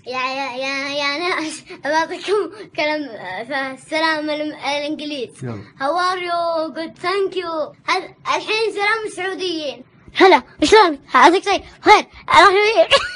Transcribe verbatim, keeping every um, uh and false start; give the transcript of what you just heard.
يا يا يا يا ناس بعطيكم كلام السلام الانجليزي. هاو ار يو جود ثانك يو. الحين سلام السعوديين. هلا شلونك؟ يعطيك خير. خير.